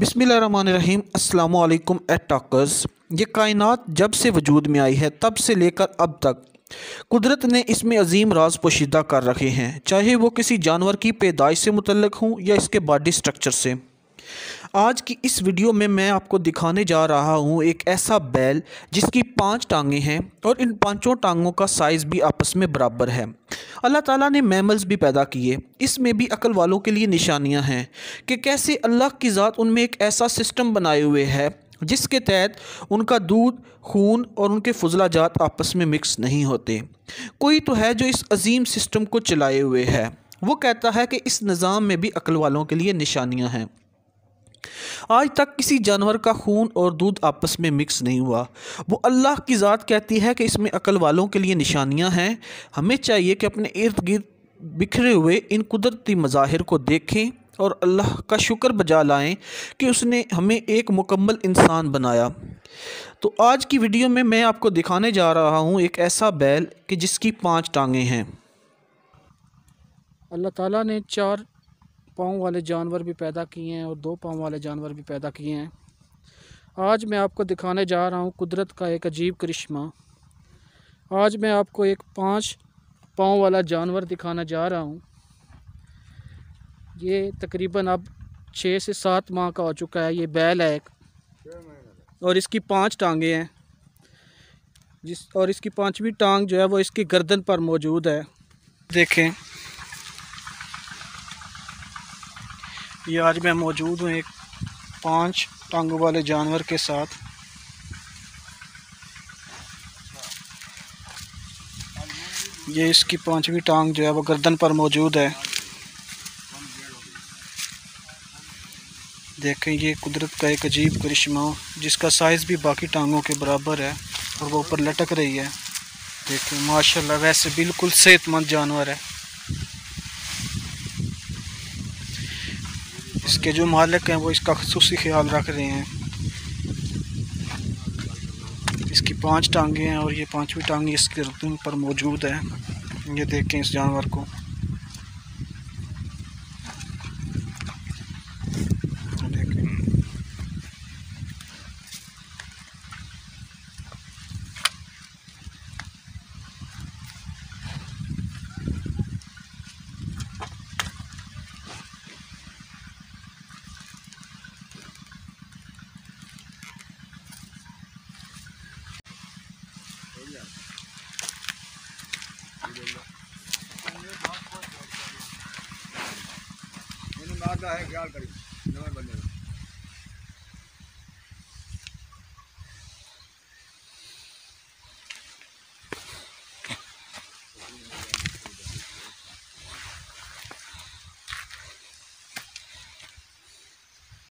बिस्मिल्लाहिर्रहमानिर्रहीम। अस्सलामु अलैकुम EdTalks। ये कायनात जब से वजूद में आई है तब से लेकर अब तक कुदरत ने इसमें अजीम राज पोशीदा कर रखे हैं, चाहे वो किसी जानवर की पैदाइश से मुतल्लिक हों या इसके बॉडी स्ट्रक्चर से। आज की इस वीडियो में मैं आपको दिखाने जा रहा हूँ एक ऐसा बैल जिसकी 5 टांगें हैं और इन 5 टांगों का साइज़ भी आपस में बराबर है। अल्लाह ताला ने मैमल्स भी पैदा किए, इसमें भी अक्ल वालों के लिए निशानियाँ हैं कि कैसे अल्लाह की ज़ात उनमें एक ऐसा सिस्टम बनाए हुए है जिसके तहत उनका दूध, खून और उनके फजलाजात आपस में मिक्स नहीं होते। कोई तो है जो इस अजीम सिस्टम को चलाए हुए है। वो कहता है कि इस निज़ाम में भी अक्ल वालों के लिए निशानियाँ हैं। आज तक किसी जानवर का खून और दूध आपस में मिक्स नहीं हुआ। वो अल्लाह की ज़ात कहती है कि इसमें अक्ल वालों के लिए निशानियां हैं। हमें चाहिए कि अपने इर्द गिर्द बिखरे हुए इन कुदरती मज़ाहिर को देखें और अल्लाह का शुक्र बजा लाएं कि उसने हमें एक मुकम्मल इंसान बनाया। तो आज की वीडियो में मैं आपको दिखाने जा रहा हूँ एक ऐसा बैल कि जिसकी 5 टांगें हैं। अल्लाह ताला ने 4 पाँव वाले जानवर भी पैदा किए हैं और 2 पाँव वाले जानवर भी पैदा किए हैं। आज मैं आपको दिखाने जा रहा हूँ कुदरत का एक अजीब करिश्मा। आज मैं आपको एक 5 पाँव वाला जानवर दिखाना जा रहा हूँ। ये तकरीबन अब 6 से 7 माह का हो चुका है। ये बैल है एक, और इसकी 5 टांगें हैं और इसकी 5वीं टांग जो है वो इसकी गर्दन पर मौजूद है। देखें, ये आज मैं मौजूद हूँ एक 5 टांगों वाले जानवर के साथ। ये इसकी 5वीं टांग जो है वो गर्दन पर मौजूद है। देखें, ये कुदरत का एक अजीब करिश्मा जिसका साइज़ भी बाकी टांगों के बराबर है और वो ऊपर लटक रही है। देखें माशाल्लाह, वैसे बिल्कुल सेहतमंद जानवर है। इसके जो मालिक हैं वो इसका ख़ुसूसी ख्याल रख रहे हैं। इसकी 5 टांगें हैं और ये 5वीं टांग इसके गर्दन पर मौजूद है। ये देखें इस जानवर को। है ख्याल करी